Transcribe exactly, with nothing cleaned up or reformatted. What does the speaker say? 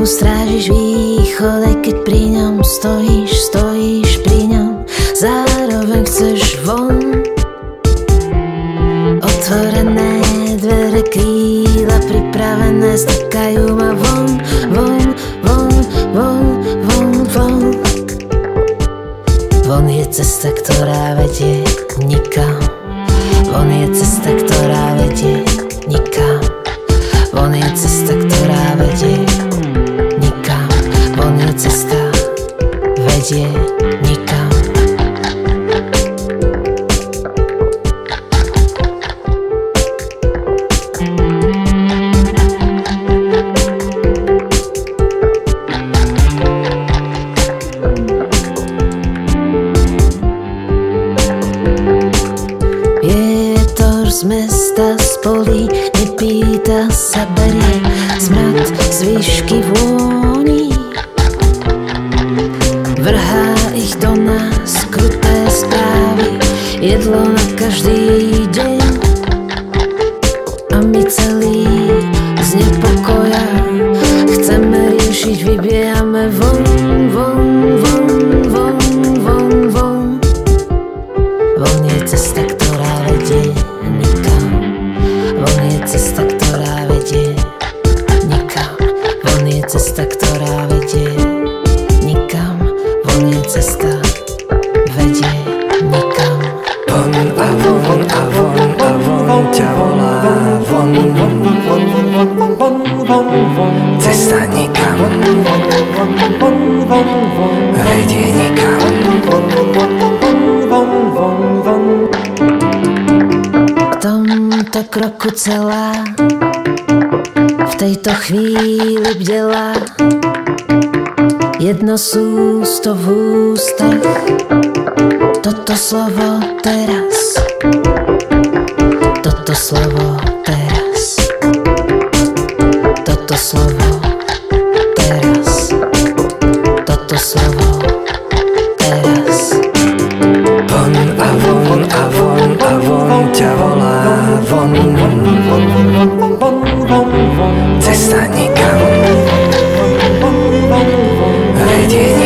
Chvíľku strážiš východ, aj keď pri ňom stojíš, stojíš pri ňom, zároveň chceš von. Otvorené dvere, krídla pripravené, stekajú ma von, von, von, von, von, von. Von je cesta, ktorá vedie nikam. Von je cesta, ktorá vedie nikam. Von je cesta, ktorá vedie nikam. Von je cesta, vedie nikam. Z mesta, z polí, nepýta sa, berie smrad z výšky vôni. Vrhá ich do nás kruté správy, jedlo na každý deň. A my celí z nepokoja chceme riešiť, vybijame von, von, von, von, von, von. Von je cesta, ktorá vedie nikam. Von je cesta, ktorá vedie nikam. Von je cesta, ktorá vedie nikam. Von je cesta, vedie nikam. Von a von a von a von ťa volá von. Cesta nikam, vedie nikam. V tomto kroku celá, v tejto chvíli bdela, jedno sústo v ústach, toto slovo teraz, toto slovo teraz, toto slovo teraz, toto slovo teraz. Von a von a von a von ťa volá von. Cesta nikam, vedie